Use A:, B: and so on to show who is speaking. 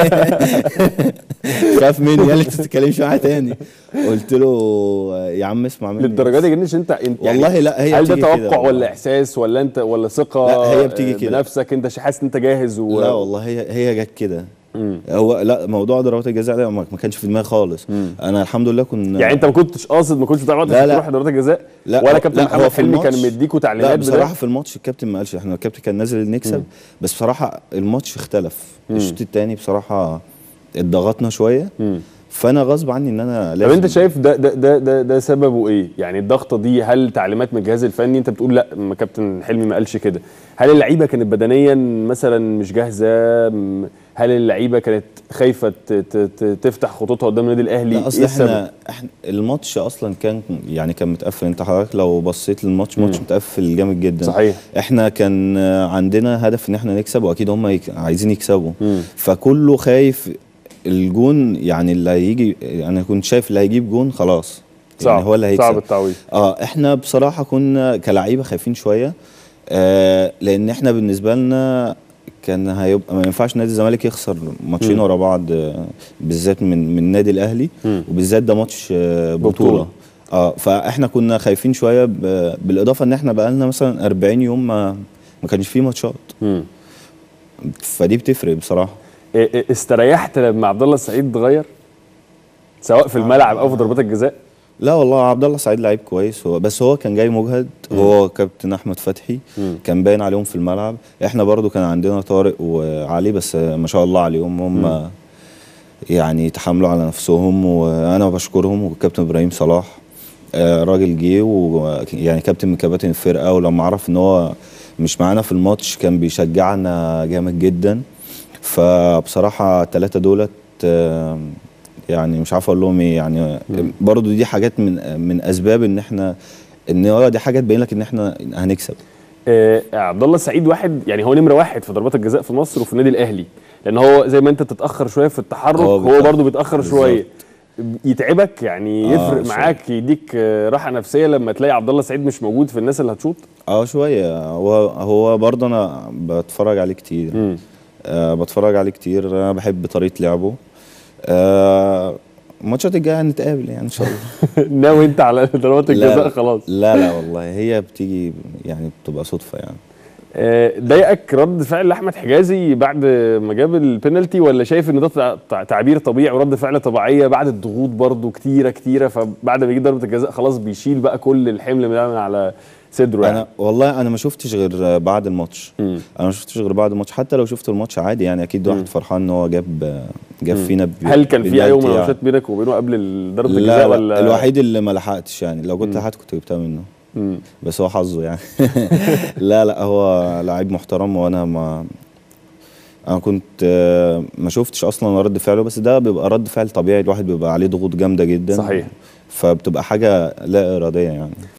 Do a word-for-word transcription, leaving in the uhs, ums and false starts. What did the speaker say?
A: خاف مني، قال لي انت ما تتكلمش معايا تاني. قلت له يا عم اسمع مني.
B: للدرجه دي جنش انت انت
A: والله يعني لا، هي
B: هل ده توقع
A: كده
B: ولا احساس ولا انت ولا ثقه؟
A: لا هي بتيجي كده
B: بنفسك انت حاسس ان انت جاهز و...
A: لا والله هي هي جت كده. هو لا، موضوع ضربات الجزاء ده ما كانش في دماغي خالص. مم. انا الحمد لله كنا
B: يعني انت ما كنتش قاصد، ما كنتش بتعرف تروح ضربات الجزاء؟
A: لا
B: ولا كابتن
A: لا
B: محمد حلمي كان مديكوا تعليمات؟
A: لا بصراحه في الماتش الكابتن ما قالش، احنا الكابتن كان نازل نكسب. مم. بس بصراحه الماتش اختلف. الشوط الثاني بصراحه اتضغطنا شويه. مم. فانا غصب عني ان انا لازم.
B: طب انت شايف ده ده ده ده, ده سببه ايه؟ يعني الضغطه دي هل تعليمات من الجهاز الفني؟ انت بتقول لا ما كابتن حلمي ما قالش كده. هل اللعيبه كانت بدنيا مثلا مش جاهزه؟ هل اللعيبه كانت خايفه تفتح خطوطها قدام النادي الاهلي؟
A: لا اصل إيه احنا احنا الماتش اصلا كان يعني كان متقفل. انت حضرتك لو بصيت للماتش ماتش متقفل جامد جدا.
B: صحيح.
A: احنا كان عندنا هدف ان احنا نكسب، واكيد هم يك... عايزين يكسبوا. مم. فكله خايف الجون، يعني اللي هيجي، انا كنت شايف اللي هيجيب جون خلاص
B: يعني
A: صعب. هو اللي هيكسب.
B: صعب التعويض.
A: اه احنا بصراحه كنا كلاعيبه خايفين شويه. آه لان احنا بالنسبه لنا كان هيبقى ما ينفعش نادي الزمالك يخسر ماتشين ورا بعض، آه بالذات من من النادي الاهلي. م. وبالذات ده ماتش آه بطوله. بطوله اه فاحنا كنا خايفين شويه، بالاضافه ان احنا بقى لنا مثلا أربعين يوم ما ما كانش فيه ماتشات. م. فدي بتفرق بصراحه.
B: استريحت لما عبد الله السعيد اتغير سواء في الملعب او في ضربات الجزاء؟
A: لا والله عبد الله السعيد لعيب كويس، هو بس هو كان جاي مجهد. مم. هو كابتن احمد فتحي مم. كان باين عليهم في الملعب. احنا برضو كان عندنا طارق وعلي، بس ما شاء الله عليهم هم يعني تحملوا على نفسهم، وانا بشكرهم. والكابتن ابراهيم صلاح آه راجل جه ويعني كابتن من كباتن الفرقه، ولما عرف ان هو مش معانا في الماتش كان بيشجعنا جامد جدا. فبصراحه الثلاثه دولت آه يعني مش عارف اقول لهم ايه. يعني برضو دي حاجات من من اسباب ان احنا ان هو دي حاجات تبين لك ان احنا هنكسب.
B: آه عبد الله السعيد واحد، يعني هو نمره واحد في ضربات الجزاء في مصر وفي النادي الاهلي، لان هو زي ما انت تتاخر شويه في التحرك هو, هو برضو بيتاخر شويه. يتعبك يعني، يفرق آه معاك، يديك راحه نفسيه لما تلاقي عبد الله السعيد مش موجود في الناس اللي هتشوط؟
A: اه شويه. هو هو برضه انا بتفرج عليه كتير. آه بتفرج عليه كتير، انا بحب طريقه لعبه. آه الماتشات الجايه هنتقابل يعني ان شاء الله.
B: ناوي انت على ضربات الجزاء خلاص؟
A: لا لا والله هي بتيجي يعني بتبقى صدفه يعني.
B: ضايقك رد فعل احمد حجازي بعد ما جاب البينالتي، ولا شايف ان ده تعبير طبيعي ورد فعل طبيعيه بعد الضغوط برضو كتيره كتيره، فبعد ما يجيب ضربه الجزاء خلاص بيشيل بقى كل الحمل من على صدره؟ يعني
A: انا والله انا ما شفتش غير بعد الماتش. م. انا ما شفتش غير بعد الماتش. حتى لو شفت الماتش عادي يعني، اكيد واحد فرحان ان هو جاب جاب م. فينا.
B: هل كان في اي مناوشات يعني بينك وبينه قبل ضربه الجزاء ولا؟
A: الوحيد اللي ما لحقتش يعني، لو كنت لحقت كنت جبتها منه. مم. بس هو حظه يعني. لا لا هو لعيب محترم، وانا ما انا كنت ما شفتش اصلا رد فعله، بس ده بيبقى رد فعل طبيعي، الواحد بيبقى عليه ضغوط جامده جدا.
B: صحيح.
A: فبتبقى حاجه لا اراديه يعني.